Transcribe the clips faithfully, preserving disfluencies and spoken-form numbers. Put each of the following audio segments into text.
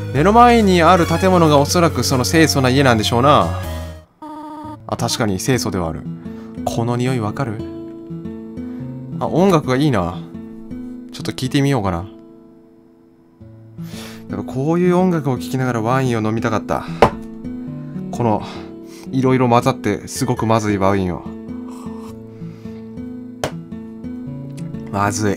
目の前にある建物がおそらくその清楚な家なんでしょうな。あ、確かに清楚ではある。この匂いわかる？あ、音楽がいいな。ちょっと聞いてみようかな。やっぱこういう音楽を聴きながらワインを飲みたかった。このいろいろ混ざってすごくまずいワインを。まずい。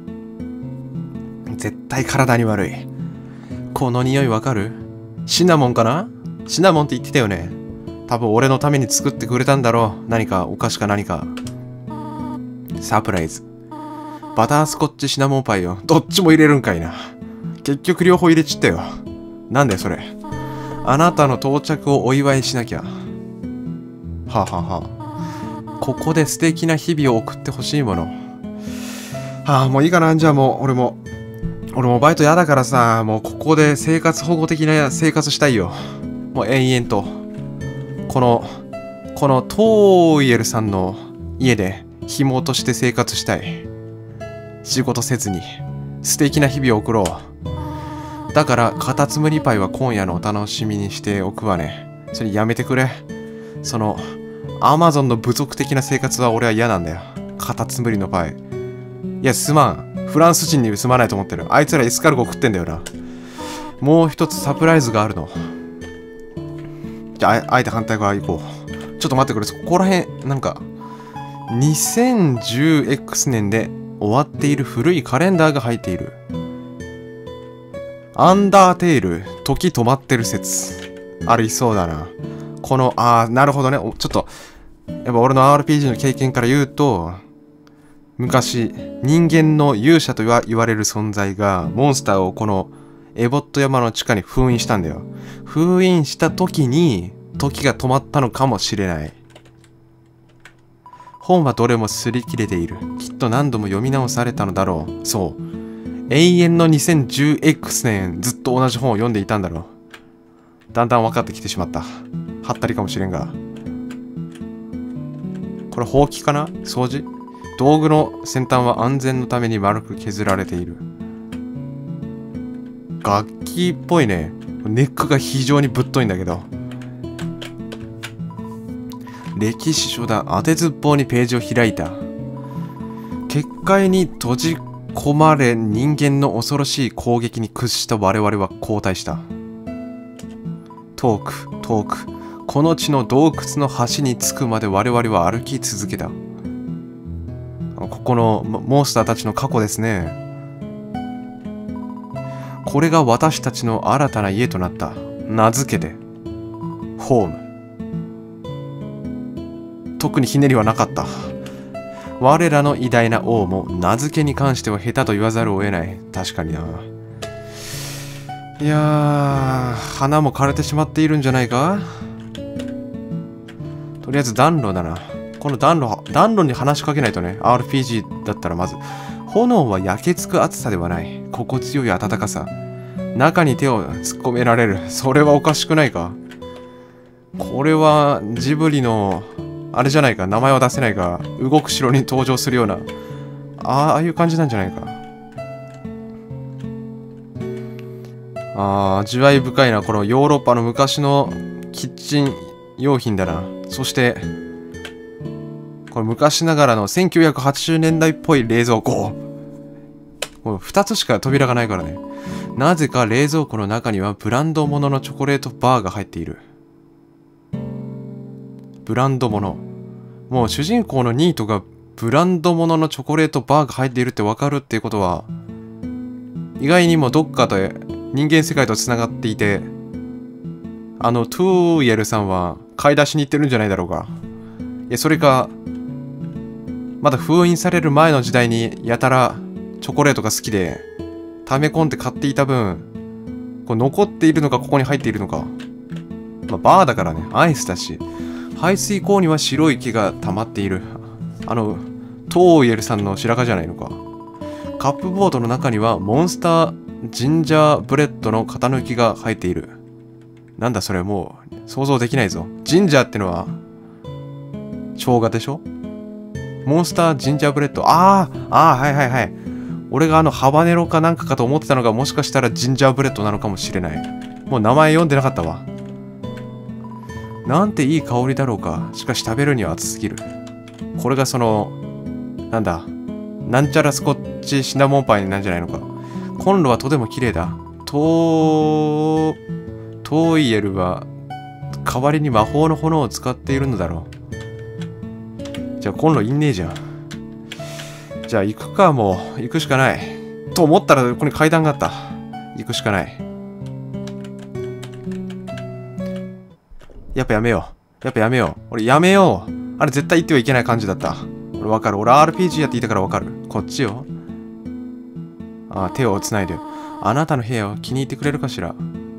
絶対体に悪い。この匂いわかる？シナモンかな？シナモンって言ってたよね。多分俺のために作ってくれたんだろう。何かお菓子か何か。サプライズ。バタースコッチシナモンパイよ。どっちも入れるんかいな。結局両方入れちったよ。なんだよそれ。あなたの到着をお祝いしなきゃ。はあ、はあはあ、ここで素敵な日々を送ってほしいもの。はあ、もういいかな。じゃあもう俺も俺もバイトやだからさ、もうここで生活保護的な生活したいよ。もう延々とこのこのトーイエルさんの家で紐として生活したい。仕事せずに素敵な日々を送ろう。だからカタツムリパイは今夜のお楽しみにしておくわね。それやめてくれ。そのアマゾンの部族的な生活は俺は嫌なんだよ。カタツムリのパイ。いやすまん。フランス人にすまないと思ってる。あいつらエスカルゴ食ってんだよな。もう一つサプライズがあるの。じゃあ、あえて反対側行こう。ちょっと待ってくれ。そこら辺、なんか、にせんじゅうエックス 年で終わっている古いカレンダーが入っている。アンダーテール、時止まってる説。ありそうだな。この、あー、なるほどね。ちょっと、やっぱ俺の アールピージー の経験から言うと、昔、人間の勇者と言われる存在が、モンスターをこのエボット山の地下に封印したんだよ。封印した時に、時が止まったのかもしれない。本はどれも擦り切れている。きっと何度も読み直されたのだろう。そう。永遠の にせんじゅうエックス 年、ずっと同じ本を読んでいたんだろう。だんだん分かってきてしまった。はったりかもしれんが。これ、ほうきかな？掃除？道具の先端は安全のために丸く削られている。楽器っぽいね。ネックが非常にぶっといんだけど。歴史書だ。当てずっぽうにページを開いた。結界に閉じ込まれ人間の恐ろしい攻撃に屈した我々は後退した。遠く遠くこの地の洞窟の端に着くまで我々は歩き続けた。ここのモンスターたちの過去ですね。これが私たちの新たな家となった。名付けてホーム。特にひねりはなかった。我らの偉大な王も名付けに関しては下手と言わざるを得ない。確かにな。いやー、花も枯れてしまっているんじゃないか。とりあえず暖炉だな。この暖炉、暖炉に話しかけないとね。 アールピージー だったらまず炎は焼けつく熱さではない。心地よい暖かさ。中に手を突っ込められる。それはおかしくないか。これはジブリのあれじゃないか。名前は出せないが動く城に登場するようなああいう感じなんじゃないか。あー、味わい深いな。このヨーロッパの昔のキッチン用品だな。そしてこれ昔ながらのせんきゅうひゃくはちじゅうねんだいっぽい冷蔵庫。もうふたつしか扉がないからね。なぜか冷蔵庫の中にはブランド物のチョコレートバーが入っている。ブランド物。もう主人公のニートがブランド物のチョコレートバーが入っているってわかるっていうことは、意外にもどっかで人間世界とつながっていて、あのトゥーイエルさんは買い出しに行ってるんじゃないだろうか。いや、それかまだ封印される前の時代にやたらチョコレートが好きで溜め込んで買っていた分、これ残っているのかここに入っているのか。まあ、バーだからね、アイスだし、排水口には白い木が溜まっている。あのトーイエルさんの白髪じゃないのか。カップボードの中にはモンスタージンジャーブレッドの型抜きが入っている。なんだそれ、もう想像できないぞ。ジンジャーってのは生姜でしょ。モンスタージンジャーブレッド。あーあー、はいはいはい。俺があのハバネロかなんかかと思ってたのが、もしかしたらジンジャーブレッドなのかもしれない。 もう名前読んでなかったわ。なんていい香りだろうか。しかし食べるには熱すぎる。これがその、なんだ、なんちゃらスコッチシナモンパイなんじゃないのか。コンロはとても綺麗だ。トー、トーイエルは代わりに魔法の炎を使っているのだろう。じゃあコンロいんねえじゃん。じゃあ行くか、もう。行くしかない。と思ったらここに階段があった。行くしかない。やっぱやめよう。やっぱやめよう。俺やめよう。あれ絶対言ってはいけない感じだった。俺わかる。俺 アールピージー やっていたからわかる。こっちよ。ああ、手をつないで。あなたの部屋を気に入ってくれるかしら。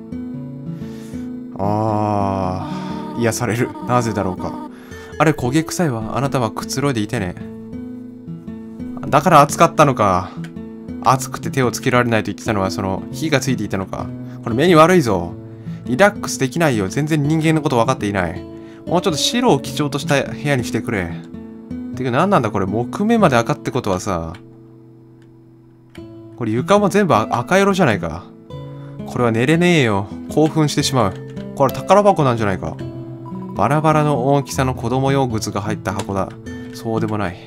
ああ、癒される。なぜだろうか。あれ焦げ臭いわ。あなたはくつろいでいてね。だから暑かったのか。暑くて手をつけられないと言ってたのはその火がついていたのか。これ目に悪いぞ。リラックスできないよ。全然人間のこと分かっていない。もうちょっと白を基調とした部屋にしてくれ。てか何なんだこれ。木目まで赤ってことはさ、これ床も全部赤色じゃないか。これは寝れねえよ。興奮してしまう。これ宝箱なんじゃないか。バラバラの大きさの子供用靴が入った箱だ。そうでもない。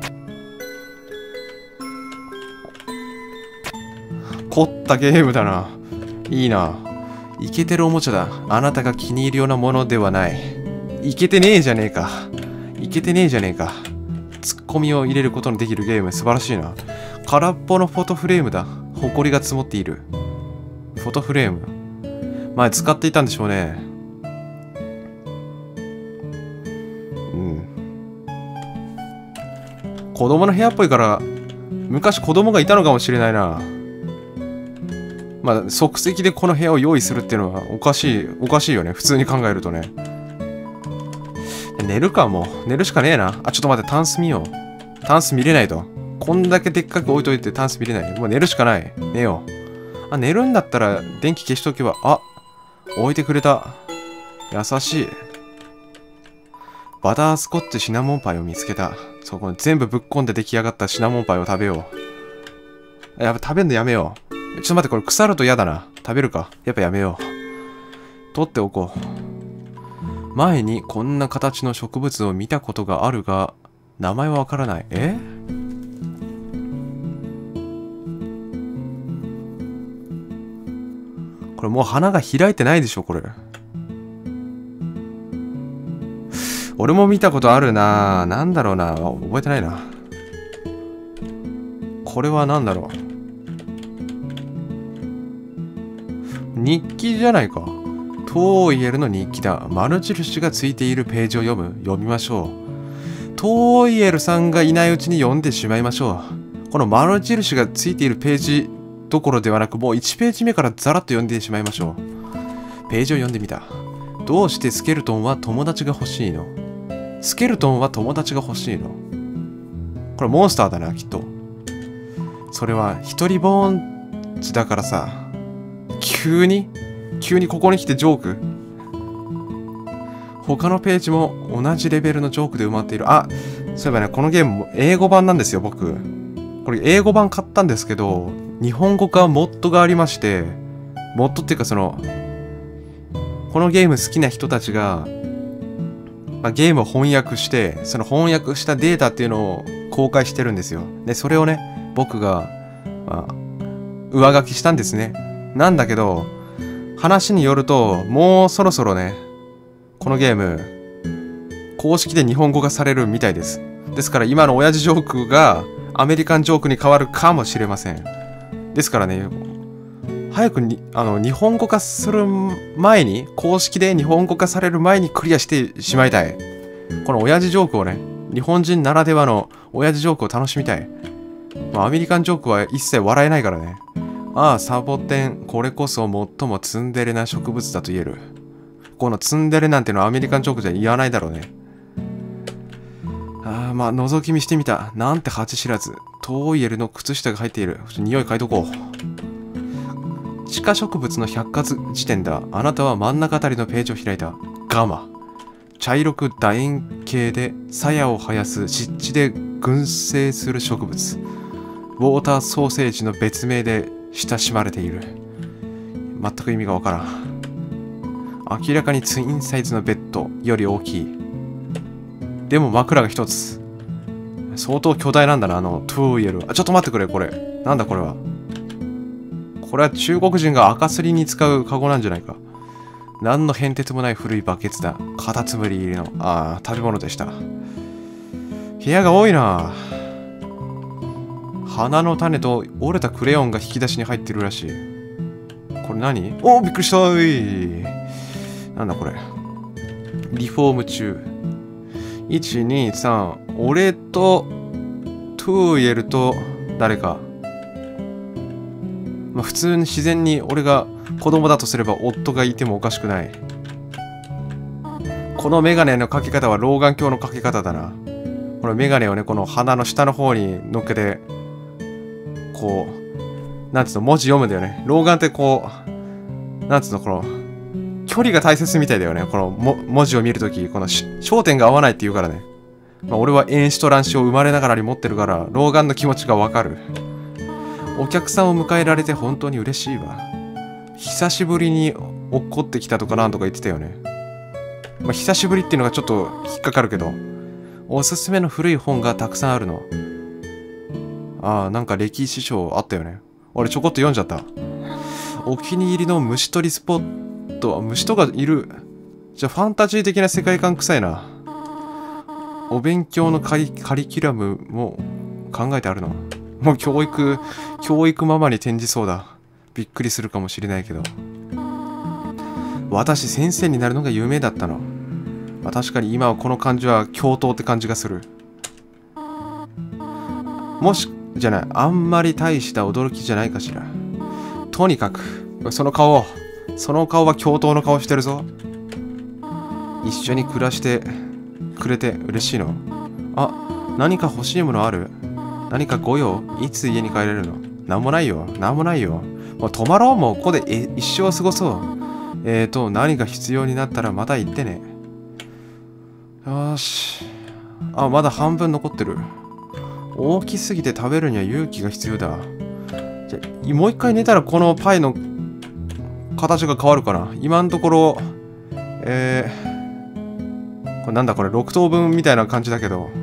凝ったゲームだな。いいな。イケてるおもちゃだ。あなたが気に入るようなものではない。イケてねえじゃねえか。イケてねえじゃねえか。ツッコミを入れることのできるゲーム。素晴らしいな。空っぽのフォトフレームだ。ホコリが積もっている。フォトフレーム。前使っていたんでしょうね。うん。子供の部屋っぽいから、昔子供がいたのかもしれないな。まあ、即席でこの部屋を用意するっていうのはおかしい、おかしいよね。普通に考えるとね。寝るか、もう。寝るしかねえな。あ、ちょっと待って、タンス見よう。タンス見れないと。こんだけでっかく置いといてタンス見れない。もう寝るしかない。寝よう。あ、寝るんだったら電気消しとけば。あ、置いてくれた。優しい。バタースコッチシナモンパイを見つけた。そう、この全部ぶっこんで出来上がったシナモンパイを食べよう。やっぱ食べるのやめよう。ちょっと待って、これ腐ると嫌だな。食べるか。やっぱやめよう。取っておこう。前にこんな形の植物を見たことがあるが、名前はわからない。え？これもう花が開いてないでしょ、これ。俺も見たことあるな。なんだろうな。覚えてないな。これはなんだろう。日記じゃないか。トーイエルの日記だ。丸印がついているページを読む。読みましょう。トーイエルさんがいないうちに読んでしまいましょう。この丸印がついているページどころではなく、もういちページ目からザラッと読んでしまいましょう。ページを読んでみた。どうしてスケルトンは友達が欲しいの？スケルトンは友達が欲しいの？これモンスターだな、きっと。それは一人ぼんちだからさ。急に急にここに来てジョーク。他のページも同じレベルのジョークで埋まっている。あ、そういえばね、このゲームも英語版なんですよ、僕。これ英語版買ったんですけど、日本語化モッドがありまして、モッドっていうかその、このゲーム好きな人たちが、まあ、ゲームを翻訳して、その翻訳したデータっていうのを公開してるんですよ。で、それをね、僕が、まあ、上書きしたんですね。なんだけど、話によると、もうそろそろね、このゲーム、公式で日本語化されるみたいです。ですから今の親父ジョークがアメリカンジョークに変わるかもしれません。ですからね、早くにあの日本語化する前に、公式で日本語化される前にクリアしてしまいたい。この親父ジョークをね、日本人ならではの親父ジョークを楽しみたい。まあ、アメリカンジョークは一切笑えないからね。ああ、サボテン、これこそ最もツンデレな植物だと言える。このツンデレなんてのはアメリカンジョークじゃ言わないだろうね。ああ、まあ、覗き見してみた。なんて恥知らず。トーイエルの靴下が入っている。匂い嗅いどこう。地下植物の百科事典だ。あなたは真ん中あたりのページを開いた。ガマ。茶色く楕円形で鞘を生やす湿地で群生する植物。ウォーターソーセージの別名で親しまれている。全く意味がわからん。 明らかにツインサイズのベッドより大きい。でも枕が一つ。相当巨大なんだな、あのトゥーイエル。あ、ちょっと待ってくれ、これ。なんだこれは。これは中国人が赤すりに使うカゴなんじゃないか。何の変哲もない古いバケツだ。カタツムリ入りの、ああ、食べ物でした。部屋が多いな。花の種と折れたクレヨンが引き出しに入ってるらしい。これ何？おお、びっくりしたーい。なんだこれ。リフォーム中。いち、に、さん。俺と、トゥーイエルと、誰か。まあ、普通に自然に俺が子供だとすれば夫がいてもおかしくない。このメガネのかけ方は老眼鏡のかけ方だな。このメガネをね、この鼻の下の方に乗っけて、こう、なんつうの、文字読むんだよね。老眼ってこう、なんつうの、この、距離が大切みたいだよね。このも文字を見るとき、この焦点が合わないって言うからね。まあ、俺は遠視と乱視を生まれながらに持ってるから、老眼の気持ちがわかる。お客さんを迎えられて本当に嬉しいわ。久しぶりに落っこってきたとかなんとか言ってたよね。まあ、久しぶりっていうのがちょっと引っかかるけど、おすすめの古い本がたくさんあるの。ああ、なんか歴史書あったよね。俺ちょこっと読んじゃった。お気に入りの虫取りスポット、虫とかいる。じゃあファンタジー的な世界観臭いな。お勉強のカリ、カリキュラムも考えてあるの。もう教育、教育ママに転じそうだ。びっくりするかもしれないけど。私先生になるのが夢だったの。まあ、確かに今はこの感じは教頭って感じがする。もし、じゃない、あんまり大した驚きじゃないかしら。とにかく、その顔、その顔は教頭の顔してるぞ。一緒に暮らしてくれて嬉しいの。あ、何か欲しいものある？何かご用？いつ家に帰れるの？なんもないよ。なんもないよ。もう泊まろう。もうここでえ一生過ごそう。えーと、何が必要になったらまた言ってね。よーし。あ、まだ半分残ってる。大きすぎて食べるには勇気が必要だ。じゃ、もう一回寝たらこのパイの形が変わるかな。今のところ、えー、これなんだこれ、ろく等分みたいな感じだけど、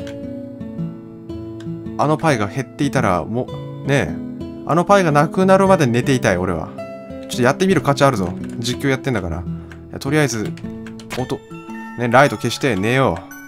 あのパイが減っていたら、もう、ねえ、あのパイがなくなるまで寝ていたい、俺は。ちょっとやってみる価値あるぞ。実況やってんだから。いやとりあえず、音、ね、ライト消して寝よう。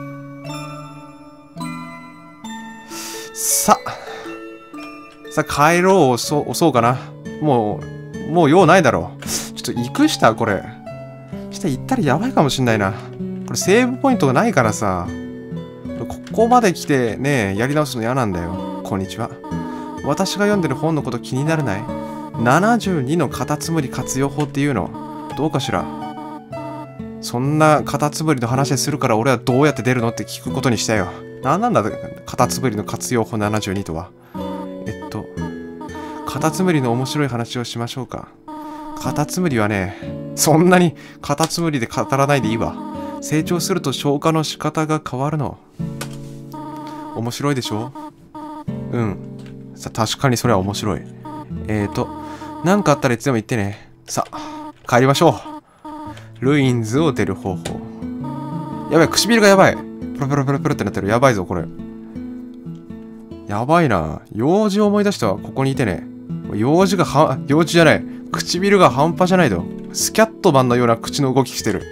さ、さ、帰ろう、押そう、押そうかな。もう、もう用ないだろう。ちょっと行くしたこれ。したら行ったらやばいかもしんないな。これセーブポイントがないからさ。ここまで来てね、やり直すの嫌なんだよ。こんにちは。私が読んでる本のこと気にならない？ ななじゅうに のカタツムリ活用法っていうの。どうかしら。そんなカタツムリの話するから俺はどうやって出るのって聞くことにしたよ。なんなんだ、カタツムリの活用法ななじゅうにとは。えっと、カタツムリの面白い話をしましょうか。カタツムリはね、そんなにカタツムリで語らないでいいわ。成長すると消化の仕方が変わるの。面白いでしょ？うん。さ、確かにそれは面白い。えーと、なんかあったらいつでも言ってね。さ、帰りましょう。ルインズを出る方法。やばい、唇がやばい。プロプロプロプロってなってる。やばいぞ、これ。やばいな。用事を思い出したわ。ここにいてね。用事がは、用事じゃない。唇が半端じゃないと。スキャットマンのような口の動きしてる。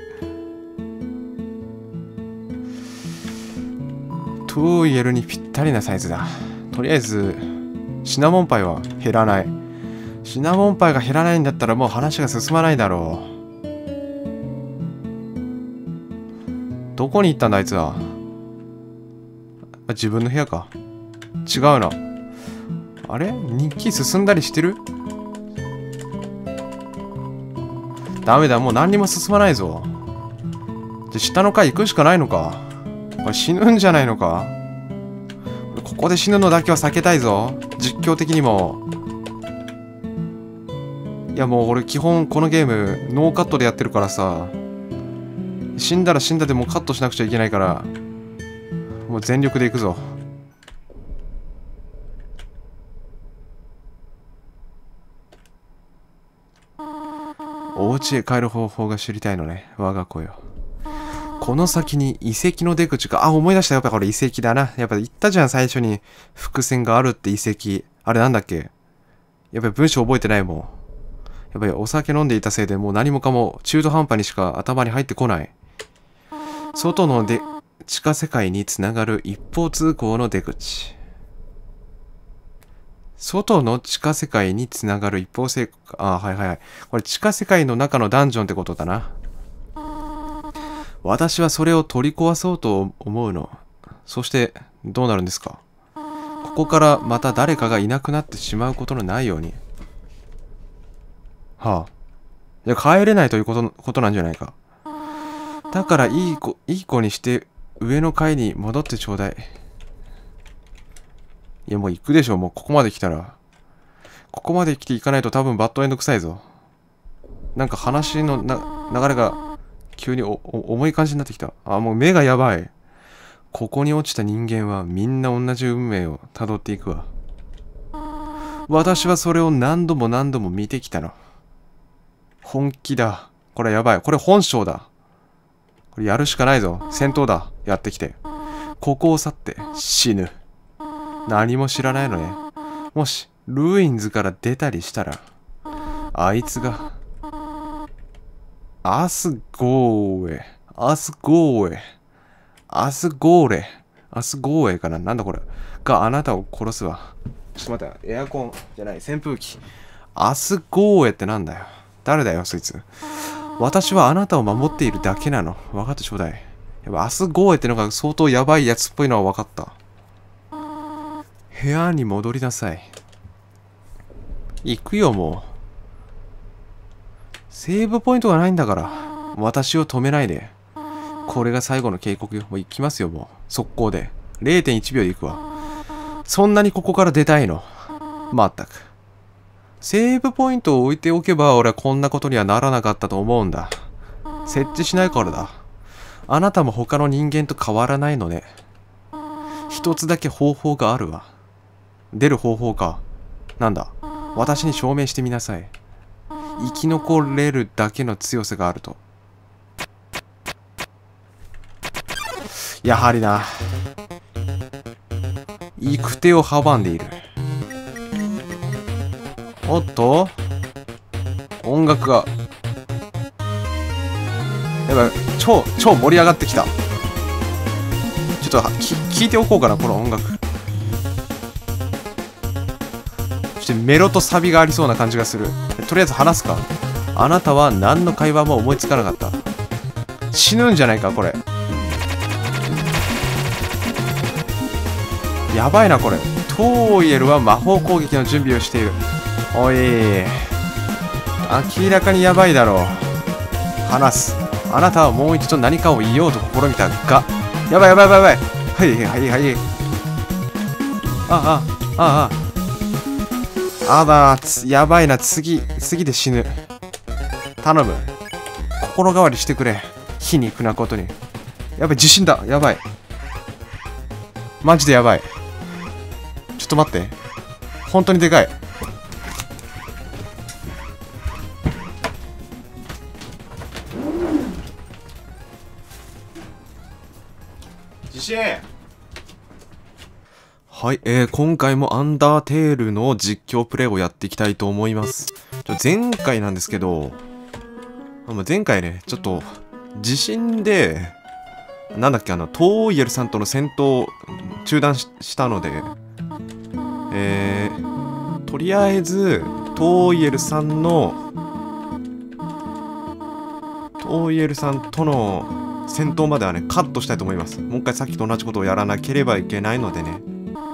トゥーイエルにぴったりなサイズだ。とりあえず、シナモンパイは減らない。シナモンパイが減らないんだったらもう話が進まないだろう。どこに行ったんだあいつは。自分の部屋か。違うな。あれ？日記進んだりしてる？ダメだ、もう何にも進まないぞ。で、下の階行くしかないのか。これ死ぬんじゃないのか。ここで死ぬのだけは避けたいぞ。実況的にも。いやもう俺基本このゲームノーカットでやってるからさ。死んだら死んだでもうカットしなくちゃいけないから。もう全力でいくぞ。 お家へ帰る方法が知りたいのね、我が子よ。この先に遺跡の出口が、あ、思い出した。やっぱこれ遺跡だな。やっぱ言ったじゃん、最初に伏線があるって遺跡。あれなんだっけ？やっぱり文章覚えてないもん。やっぱりお酒飲んでいたせいでもう何もかも中途半端にしか頭に入ってこない。外ので地下世界につながる一方通行の出口。外の地下世界につながる一方通行。あ、はいはいはい。これ地下世界の中のダンジョンってことだな。私はそれを取り壊そうと思うの。そしてどうなるんですか？ここからまた誰かがいなくなってしまうことのないように。はあ。じゃあ帰れないということ、ことなんじゃないか。だからいい子、いい子にして上の階に戻ってちょうだい。いやもう行くでしょ、もうここまで来たら。ここまで来て行かないと多分バッドエンド臭いぞ。なんか話のな流れが急におお重い感じになってきた。あ、もう目がやばい。ここに落ちた人間はみんな同じ運命をたどっていくわ。私はそれを何度も何度も見てきたの。本気だ。これやばい。これ本性だ。これやるしかないぞ。戦闘だ。やってきて。ここを去って死ぬ。何も知らないのね。もし、ルインズから出たりしたら、あいつが、アスゴーエ、アスゴーエ、アスゴーレ、アスゴーエかな、なんだこれ。があなたを殺すわ。ちょっと待って、エアコンじゃない、扇風機。アスゴーエってなんだよ。誰だよ、そいつ。私はあなたを守っているだけなの。分かってちょうだい。やっぱアスゴーエってのが相当やばいやつっぽいのは分かった。部屋に戻りなさい。行くよ、もう。セーブポイントがないんだから。私を止めないで。これが最後の警告よ。もう行きますよ、もう。速攻で。れいてんいちびょうで行くわ。そんなにここから出たいの？まったく。セーブポイントを置いておけば俺はこんなことにはならなかったと思うんだ。設置しないからだ。あなたも他の人間と変わらないのね。一つだけ方法があるわ。出る方法か。なんだ。私に証明してみなさい。生き残れるだけの強さがあると。やはりな。行く手を阻んでいる。おっと音楽が。やばい、超、超盛り上がってきた。ちょっとき聞いておこうかな、この音楽。そしてメロとサビがありそうな感じがする。とりあえず話すか。あなたは何の会話も思いつかなかった。死ぬんじゃないか、これ。やばいな、これ。トーイエルは魔法攻撃の準備をしている。おい。明らかにやばいだろう。話す。あなたはもう一度何かを言おうと試みたが。やばいやばいやばいやばい。はいはいはい。ああ、ああ。あだ、やばいな。次、次で死ぬ。頼む。心変わりしてくれ。皮肉なことに。やばい、地震だ。やばい。マジでやばい。ちょっと待って。本当にでかい。地震。はい、えー、今回もアンダーテールの実況プレイをやっていきたいと思います。ちょ前回なんですけど、前回ね、ちょっと地震で、なんだっけ、あの、トーイエルさんとの戦闘中断 し, したので、えー、とりあえず、トーイエルさんの、トーイエルさんとの戦闘まではね、カットしたいと思います。もう一回さっきと同じことをやらなければいけないのでね。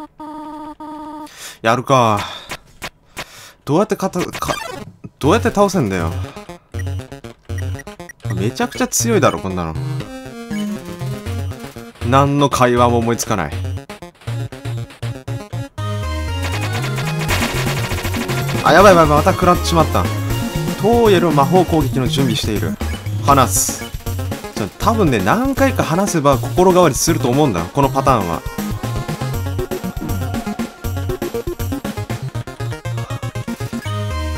やるか。どうやってかた、か、どうやって倒せんだよ。めちゃくちゃ強いだろ、こんなの。何の会話も思いつかない。あ、やばいやばい、また食らってしまった。トーイエル魔法攻撃の準備している。話す。ちょ多分ね、何回か話せば心変わりすると思うんだ、このパターンは。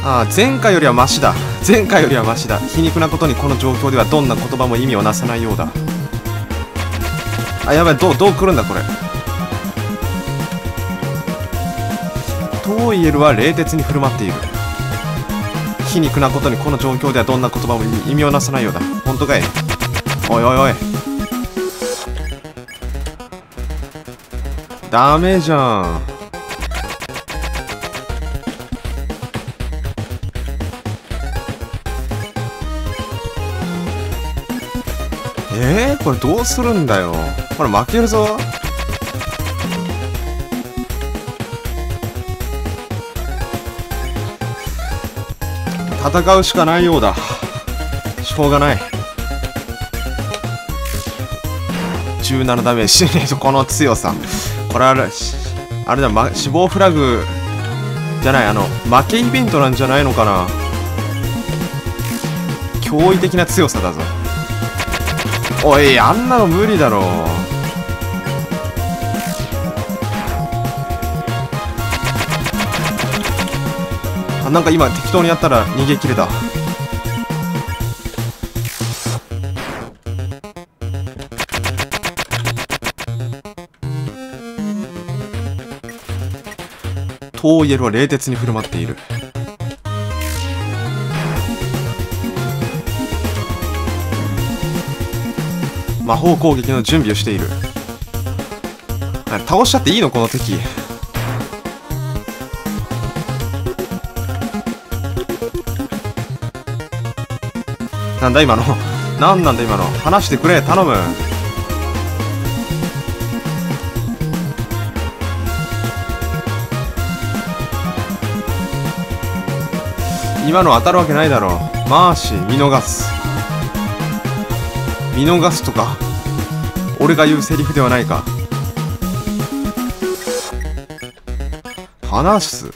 ああ、前回よりはマシだ。前回よりはマシだ。皮肉なことにこの状況ではどんな言葉も意味をなさないようだ。あ、やばい、どう、どう来るんだこれ。トーイエルは冷徹に振る舞っている。皮肉なことにこの状況ではどんな言葉も意味をなさないようだ。本当かい。おいおいおい。ダメじゃん。えー、これどうするんだよ。これ負けるぞ。戦うしかないようだ。しょうがない。じゅうななダメージ。この強さ。これあれ、あれだ、ま、死亡フラグじゃない、あの、負けイベントなんじゃないのかな。驚異的な強さだぞ。おい、あんなの無理だろう。あ、なんか今適当にやったら逃げ切れた。トーイエルは冷徹に振る舞っている。魔法攻撃の準備をしている。あ、倒しちゃっていいのこの敵。なんだ今の。なんなんだ今の。話してくれ、頼む。今の当たるわけないだろう。マーシー見逃す。見逃すとか俺が言うセリフではないか。話す。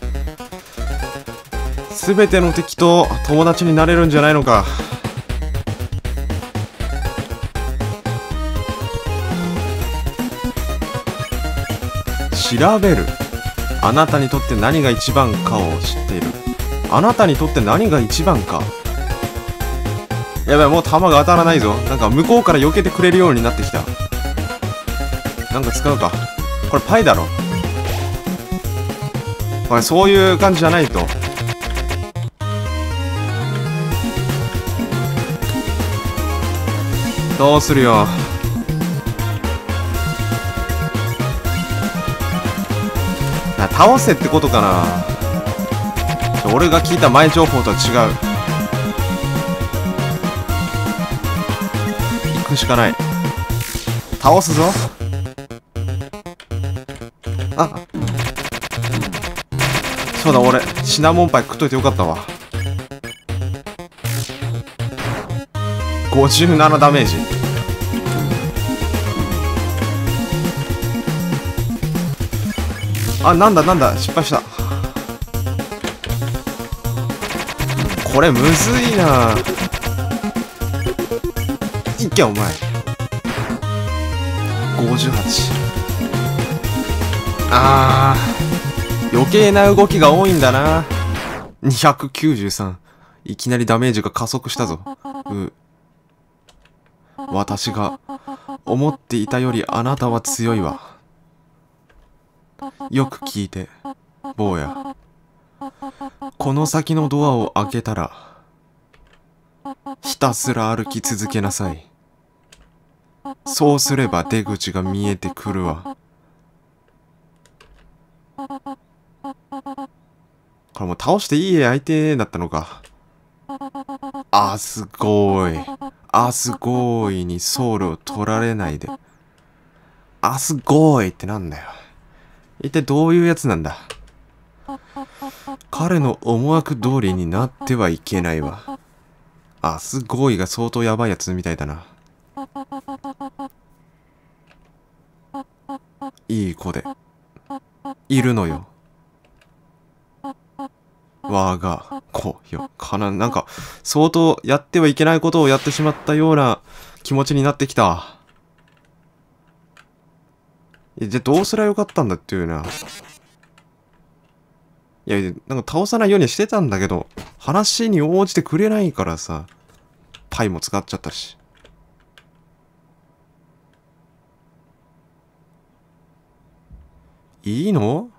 すべての敵と友達になれるんじゃないのか。調べる。あなたにとって何が一番かを知っている。あなたにとって何が一番か。やばい、もう弾が当たらないぞ。なんか向こうから避けてくれるようになってきた。なんか使うか。これパイだろ。おい、そういう感じじゃないと。どうするよ。あ、倒せってことかな。俺が聞いた前情報とは違う。行くしかない。倒すぞ。あ、そうだ、俺シナモンパイ食っといてよかったわ。ごじゅうななダメージ。あ、なんだなんだ、失敗した。これむずいな。いっけお前。ごじゅうはち。あー、余計な動きが多いんだな。にひゃくきゅうじゅうさん。いきなりダメージが加速したぞ。う私が思っていたよりあなたは強いわ。よく聞いて、坊や。この先のドアを開けたら、ひたすら歩き続けなさい。そうすれば出口が見えてくるわ。これもう倒していい相手だったのか。あ、すごい。あ、すごいにソウルを取られないで。あ、すごいってなんだよ。一体どういうやつなんだ。彼の思惑通りになってはいけないわ。あ、すごいが相当やばいやつみたいだな。いい子でいるのよ。我が子よ。かな、なんか相当やってはいけないことをやってしまったような気持ちになってきた。じゃあどうすりゃよかったんだっていうな。 いや、なんか倒さないようにしてたんだけど、話に応じてくれないからさ、パイも使っちゃったし。いいの？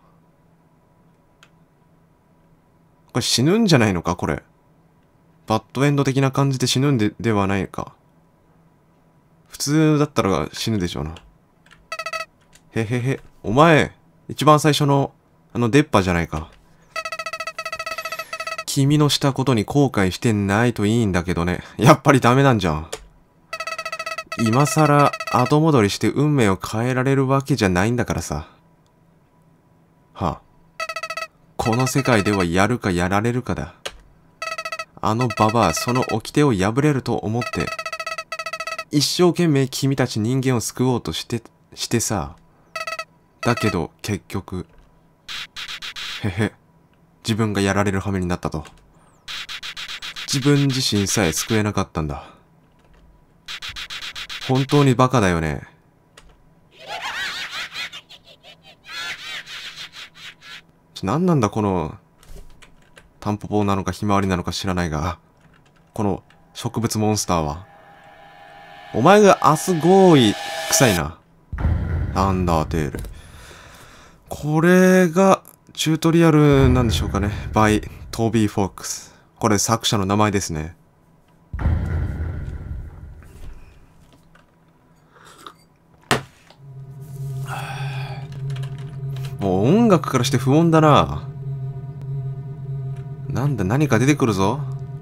これ死ぬんじゃないのかこれ。バッドエンド的な感じで死ぬんで、ではないか。普通だったら死ぬでしょうな。へへへ。お前、一番最初の、あの出っ歯じゃないか。君のしたことに後悔してないといいんだけどね。やっぱりダメなんじゃん。今更後戻りして運命を変えられるわけじゃないんだからさ。はあ。この世界ではやるかやられるかだ。あのババアその掟を破れると思って、一生懸命君たち人間を救おうとして、してさ。だけど結局、へへ。自分がやられる羽目になったと。自分自身さえ救えなかったんだ。本当にバカだよね。何なんだこの、タンポポなのかひまわりなのか知らないが、この植物モンスターは。お前がアスゴーイ臭いな。アンダーテール。これが、チュートリアルなんでしょうかね。by トービー・フォックス。これ作者の名前ですね。もう音楽からして不穏だな。なんだ何か出てくるぞ。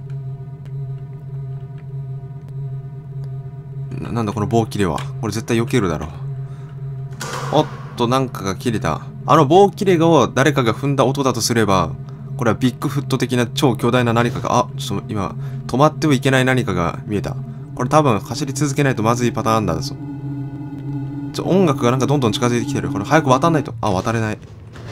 な、なんだこの棒切れは。これ絶対避けるだろう。おっとなんかが切れた。あの棒切れを誰かが踏んだ音だとすれば、これはビッグフット的な超巨大な何かが、あ、ちょっと今、止まってはいけない何かが見えた。これ多分走り続けないとまずいパターンだぞ。ちょ、音楽がなんかどんどん近づいてきてる。これ早く渡んないと。あ、渡れない。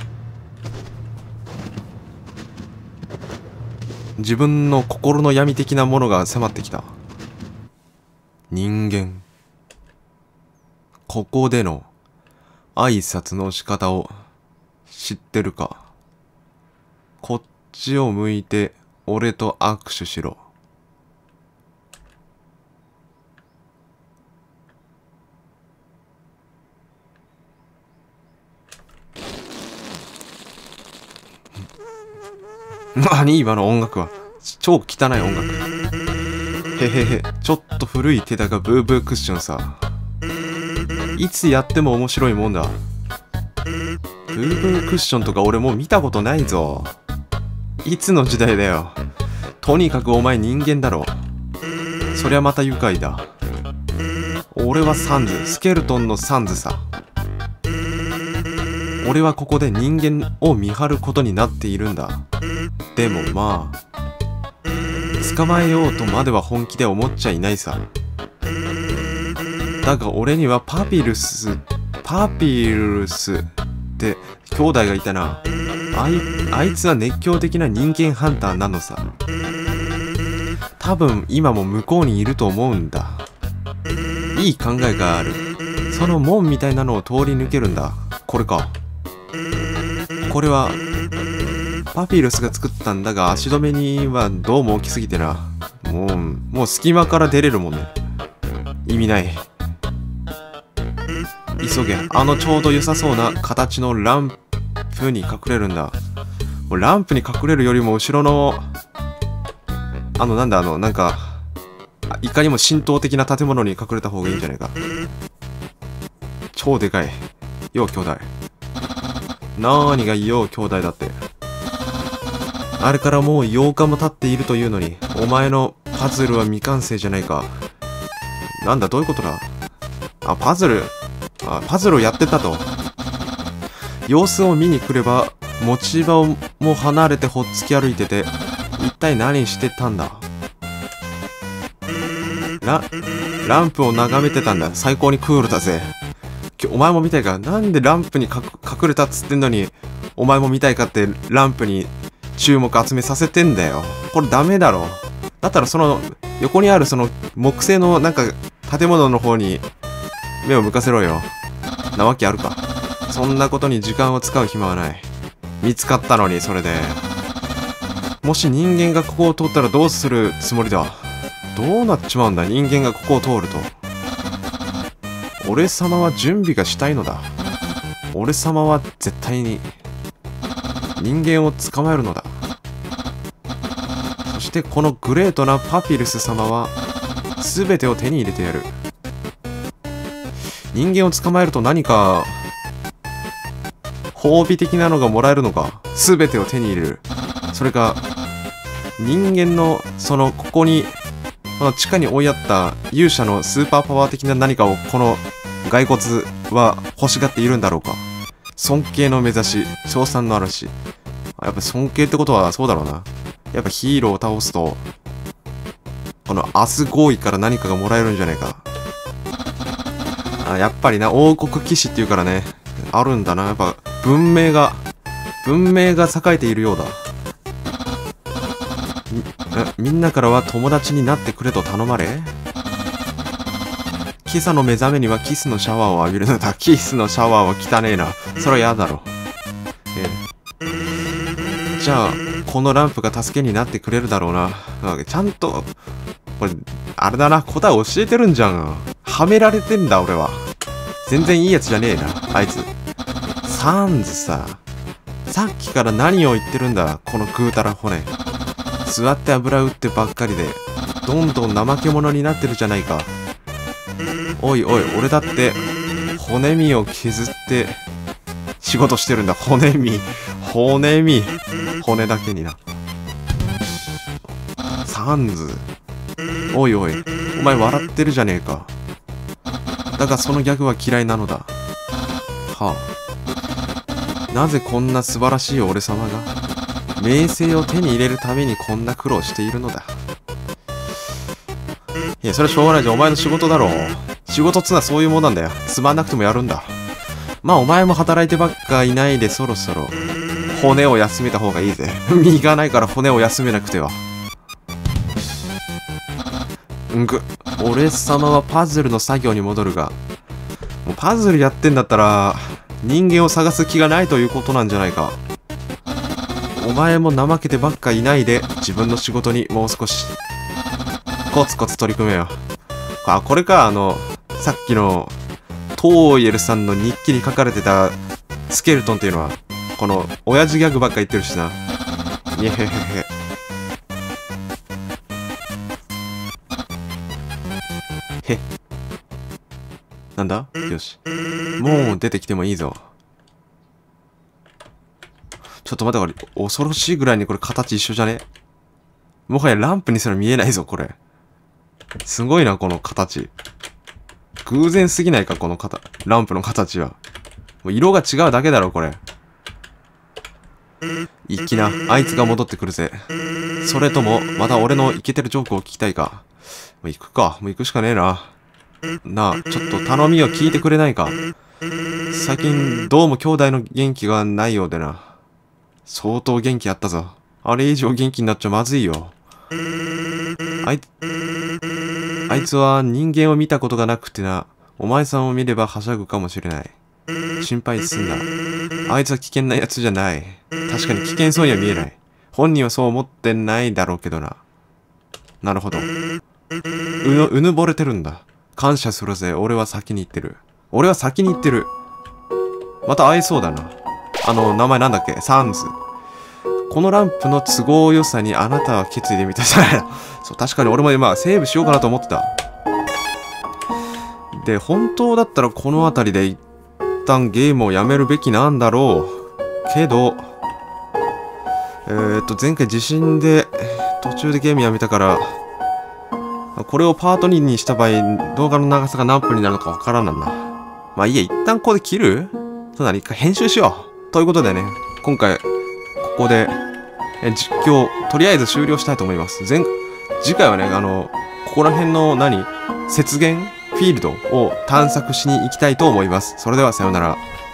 自分の心の闇的なものが迫ってきた。人間。ここでの挨拶の仕方を知ってるか？こっちを向いて俺と握手しろ。何今の音楽は。超汚い音楽。へへへ。ちょっと古い手だがブーブークッションさ。いつやっても面白いもんだ。ブーブークッションとか俺もう見たことないぞ。いつの時代だよ。とにかくお前人間だろ。そりゃまた愉快だ。俺はサンズ、スケルトンのサンズさ。俺はここで人間を見張ることになっているんだ。でもまあ、捕まえようとまでは本気で思っちゃいないさ。だが俺にはパピルス、パピルスって兄弟がいたな。あい、あいつは熱狂的な人間ハンターなのさ。多分今も向こうにいると思うんだ。いい考えがある。その門みたいなのを通り抜けるんだ。これか。これはパピルスが作ったんだが足止めにはどうも大きすぎてな。もう、もう隙間から出れるもんね。意味ない。急げ。あのちょうど良さそうな形のランプに隠れるんだ。もうランプに隠れるよりも後ろの、あのなんだあの、なんか、いかにも神道的な建物に隠れた方がいいんじゃないか。超でかい。よう兄弟。なーにがよう兄弟だって。あれからもうようかも経っているというのに、お前のパズルは未完成じゃないか。なんだどういうことだ。あ、パズル。あ、パズルをやってたと。様子を見に来れば、持ち場をも離れてほっつき歩いてて、一体何してたんだ。ラ、ランプを眺めてたんだ。最高にクールだぜ。お前も見たいか。なんでランプにか隠れたっつってんのに、お前も見たいかってランプに注目集めさせてんだよ。これダメだろ。だったらその横にあるその木製のなんか建物の方に目を向かせろよ。なわけあるか。そんなことに時間を使う暇はない。 見つかったのに、それで。もし人間がここを通ったらどうするつもりだ？どうなっちまうんだ、人間がここを通ると。俺様は準備がしたいのだ。俺様は絶対に人間を捕まえるのだ。そしてこのグレートなパピルス様は全てを手に入れてやる。人間を捕まえると何か褒美的なのがもらえるのか。全てを手に入れる。それか人間のそのここにこの地下に追いやった勇者のスーパーパワー的な何かをこの骸骨は欲しがっているんだろうか。尊敬の目指し、称賛の嵐。やっぱ尊敬ってことはそうだろうな。やっぱヒーローを倒すとこの明日合意から何かがもらえるんじゃないか。あ、やっぱりな、王国騎士っていうからね、あるんだな。やっぱ文明が文明が栄えているようだ。み, みんなからは友達になってくれと頼まれ。今朝の目覚めにはキスのシャワーを浴びるのだ。キスのシャワーは汚ねえな。それは嫌だろ。ええ、じゃあこのランプが助けになってくれるだろうな。ちゃんとこれあれだな、答え教えてるんじゃん。はめられてんだ俺は。全然いいやつじゃねえなあいつ。サンズさ、さっきから何を言ってるんだこのぐうたら骨。座って油打ってばっかりでどんどん怠け者になってるじゃないか。おいおい、俺だって骨身を削って仕事してるんだ。骨身骨身骨だけにな。サンズ、おいおい、お前笑ってるじゃねえか。だがそのギャグは嫌いなのだ。はあ、なぜこんな素晴らしい俺様が名声を手に入れるためにこんな苦労しているのだ。いや、それはしょうがないじゃん。お前の仕事だろう。仕事っつうのはそういうもんなんだよ。つまんなくてもやるんだ。まあお前も働いてばっかいないで、そろそろ骨を休めた方がいいぜ。身がないから骨を休めなくては。んぐ、俺様はパズルの作業に戻るが、もうパズルやってんだったら人間を探す気がないということなんじゃないか。お前も怠けてばっかいないで、自分の仕事にもう少しコツコツ取り組めよ。あ、これか、あのさっきのトーイエルさんの日記に書かれてたスケルトンっていうのはこの親父ギャグばっか言ってるしな。にへへへ。へ。なんだ？よし。もう出てきてもいいぞ。ちょっと待って、これ、恐ろしいぐらいにこれ形一緒じゃね？もはやランプにすら見えないぞ、これ。すごいな、この形。偶然すぎないか、この形、ランプの形は。もう色が違うだけだろ、これ。いきな、あいつが戻ってくるぜ。それとも、また俺のイケてるジョークを聞きたいか。もう行くか。もう行くしかねえな。なあ、ちょっと頼みを聞いてくれないか。最近、どうも兄弟の元気がないようでな。相当元気あったぞ。あれ以上元気になっちゃまずいよ。あい、あいつは人間を見たことがなくてな。お前さんを見ればはしゃぐかもしれない。心配すんな。あいつは危険なやつじゃない。確かに危険そうには見えない。本人はそう思ってないだろうけどな。なるほど。うぬ、うぬぼれてるんだ。感謝するぜ。俺は先に行ってる。俺は先に行ってる。また会えそうだな。あの、名前なんだっけ？サンズ。このランプの都合良さにあなたは決意でみたいな。そう、確かに俺も今セーブしようかなと思ってた。で、本当だったらこの辺りで一旦ゲームをやめるべきなんだろう。けど、えー、っと、前回地震で途中でゲームやめたから、これをパートににした場合、動画の長さが何分になるのかわからんなんな。まあいいや、一旦ここで切る？そうだね、一回編集しよう。ということでね、今回、ここで、え実況、とりあえず終了したいと思います。前、次回はね、あの、ここら辺の何？雪原フィールドを探索しに行きたいと思います。それではさようなら。